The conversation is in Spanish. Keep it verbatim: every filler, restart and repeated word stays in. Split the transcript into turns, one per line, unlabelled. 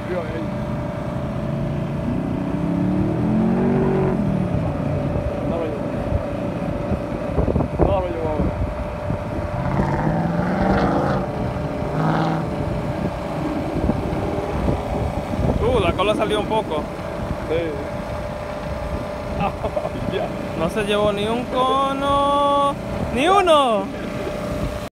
rompió ahí. No lo llevo. No lo llevo ahora.
Uh, la cola salió un poco.
Sí.
No se llevó ni un cono. ¡Ni uno!